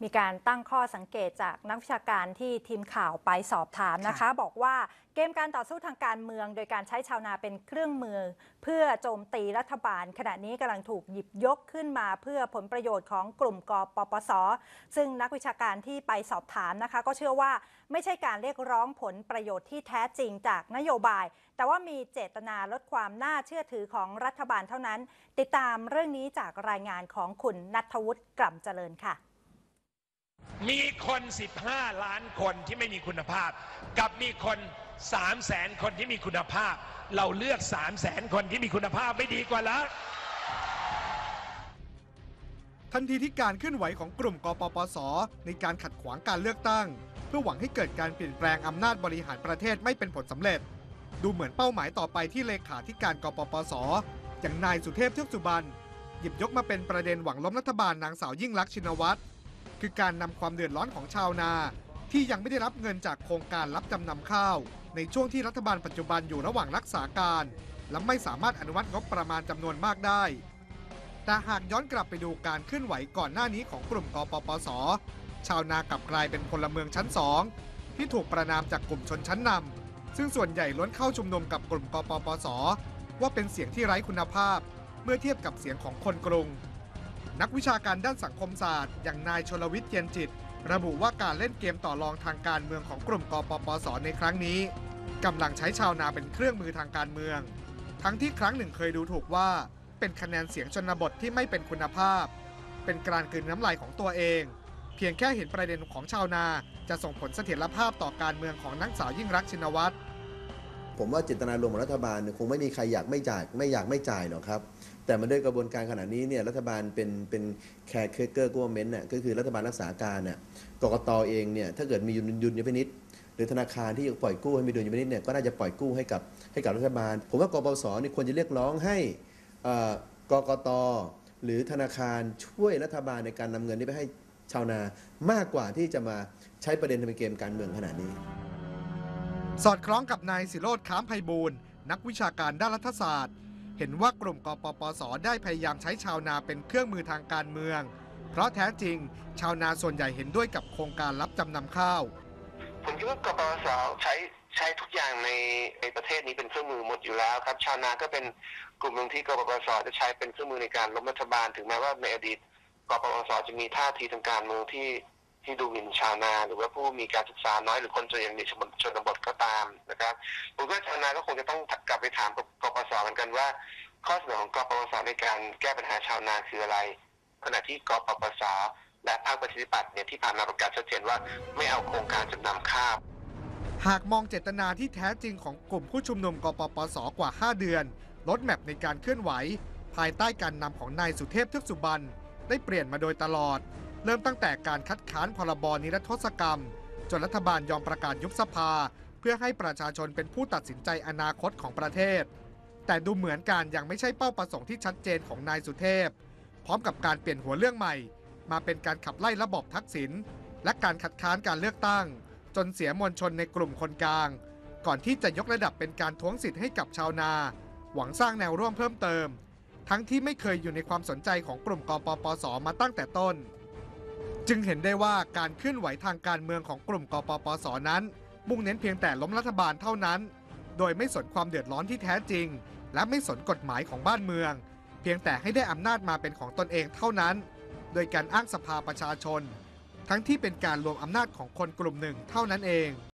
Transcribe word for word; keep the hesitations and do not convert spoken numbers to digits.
มีการตั้งข้อสังเกตจากนักวิชาการที่ทีมข่าวไปสอบถามนะคะบอกว่าเกมการต่อสู้ทางการเมืองโดยการใช้ชาวนาเป็นเครื่องมือเพื่อโจมตีรัฐบาลขณะนี้กำลังถูกหยิบยกขึ้นมาเพื่อผลประโยชน์ของกลุ่มกปปส.ซึ่งนักวิชาการที่ไปสอบถามนะคะก็เชื่อว่าไม่ใช่การเรียกร้องผลประโยชน์ที่แท้จริงจากนโยบายแต่ว่ามีเจตนาลดความน่าเชื่อถือของรัฐบาลเท่านั้นติดตามเรื่องนี้จากรายงานของคุณณัฐวุฒิกล่ำเจริญค่ะมีคนสิบห้าล้านคนที่ไม่มีคุณภาพกับมีคนสามแสนคนที่มีคุณภาพเราเลือกสามแสนคนที่มีคุณภาพไม่ดีกว่าเหรอทันทีที่การเคลื่อนไหวของกลุ่มกปปส.ในการขัดขวางการเลือกตั้งเพื่อหวังให้เกิดการเปลี่ยนแปลงอำนาจบริหารประเทศไม่เป็นผลสำเร็จดูเหมือนเป้าหมายต่อไปที่เลขาธิการกปปส.อย่างนายสุเทพเทือกสุบรรณหยิบยกมาเป็นประเด็นหวังล้มรัฐบาลนางสาวยิ่งลักษณ์ชินวัตรคือการนำความเดือดร้อนของชาวนาที่ยังไม่ได้รับเงินจากโครงการรับจำนำข้าวในช่วงที่รัฐบาลปัจจุบันอยู่ระหว่างรักษาการและไม่สามารถอนุมัติงบประมาณจำนวนมากได้แต่หากย้อนกลับไปดูการเคลื่อนไหวก่อนหน้านี้ของกลุ่มกปปส.ชาวนากลับกลายเป็นพลเมืองชั้นสองที่ถูกประณามจากกลุ่มชนชั้นนำซึ่งส่วนใหญ่ล้วนเข้าชุมนุมกับกลุ่มกปปส.ว่าเป็นเสียงที่ไร้คุณภาพเมื่อเทียบกับเสียงของคนกรุงนักวิชาการด้านสังคมศาสตร์อย่างนายชลวิทย์เย็นจิตระบุว่าการเล่นเกมต่อรองทางการเมืองของกลุ่มกปปส.ในครั้งนี้กำลังใช้ชาวนาเป็นเครื่องมือทางการเมืองทั้งที่ครั้งหนึ่งเคยดูถูกว่าเป็นคะแนนเสียงชนบทที่ไม่เป็นคุณภาพเป็นการกลืนน้ำลายของตัวเองเพียงแค่เห็นประเด็นของชาวนาจะส่งผลเสถียรภาพต่อการเมืองของนางสาวยิ่งลักษณ์ชินวัตรผมว่าเจตนารมณ์ของรัฐบาลคงไม่มีใครอยากไม่จ่ายไม่อยากไม่จ่ายหรอกครับแต่มันด้วยกระบวนการขณะนี้เนี่ยรัฐบาลเป็นเป็นแคร์เคเกอร์กัวเมนต์น่ะก็คือรัฐบาลรักษาการน่ะกกต.เองเนี่ยถ้าเกิดมีดุลยพินิจหรือธนาคารที่ปล่อยกู้ให้มีดุลยพินิจเนี่ยก็น่าจะปล่อยกู้ให้กับให้กับรัฐบาลผมว่ากปปส.นี่ควรจะเรียกร้องให้กกต.หรือธนาคารช่วยรัฐบาลในการนำเงินนี้ไปให้ชาวนามากกว่าที่จะมาใช้ประเด็นเป็นเกมการเมืองขนาดนี้สอดคล้องกับนายศิโรจน์ ค้ามไพบูลย์นักวิชาการด้านรัฐศาสตร์เห็นว่ากลุ่มกปปส.ได้พยายามใช้ชาวนาเป็นเครื่องมือทางการเมืองเพราะแท้จริงชาวนาส่วนใหญ่เห็นด้วยกับโครงการรับจำนำข้าวผมคิดว่ากปปส.ใช้ใช้ทุกอย่างในในประเทศนี้เป็นเครื่องมือหมดอยู่แล้วครับชาวนาก็เป็นกลุ่มหนึ่งที่กปปส.จะใช้เป็นเครื่องมือในการล้มรัฐบาลถึงแม้ว่าในอดีตกปปส.จะมีท่าทีทางการเมืองที่ที่ดูหมิ่นชาวนาหรือว่าผู้มีการศึกษาน้อยหรือคนส่วนใหญ่ในชนบทก็ตามนะครับผมว่าชาวนาก็คงจะต้องกลับไปถามกปปส.เหมือนกันว่าข้อเสนอของกปปส.ในการแก้ปัญหาชาวนาคืออะไรขณะที่กปปส.และภาคประชาธิปัตย์เนี่ยที่ผ่านมาประกาศชัดเจนว่าไม่เอาโครงการจำนำข้าวหากมองเจตนาที่แท้จริงของกลุ่มผู้ชุมนุมกปปส.กว่าห้าเดือนลดแมพในการเคลื่อนไหวภายใต้การนำของนายสุเทพเทือกสุบรรณได้เปลี่ยนมาโดยตลอดเริ่มตั้งแต่การคัดค้านพรบนิรโทษกรรมจนรัฐบาลยอมประกาศยุบสภาเพื่อให้ประชาชนเป็นผู้ตัดสินใจอนาคตของประเทศแต่ดูเหมือนการยังไม่ใช่เป้าประสงค์ที่ชัดเจนของนายสุเทพพร้อมกับการเปลี่ยนหัวเรื่องใหม่มาเป็นการขับไล่ระบอบทักษิณและการคัดค้านการเลือกตั้งจนเสียมวลชนในกลุ่มคนกลางก่อนที่จะยกระดับเป็นการท้วงสิทธิ์ให้กับชาวนาหวังสร้างแนวร่วมเพิ่มเติมทั้งที่ไม่เคยอยู่ในความสนใจของกลุ่มกปปส.มาตั้งแต่ต้นจึงเห็นได้ว่าการเคลื่อนไหวทางการเมืองของกลุ่มกปปส.นั้นมุ่งเน้นเพียงแต่ล้มรัฐบาลเท่านั้นโดยไม่สนความเดือดร้อนที่แท้จริงและไม่สนกฎหมายของบ้านเมืองเพียงแต่ให้ได้อำนาจมาเป็นของตนเองเท่านั้นโดยการอ้างสภาประชาชนทั้งที่เป็นการรวมอำนาจของคนกลุ่มหนึ่งเท่านั้นเอง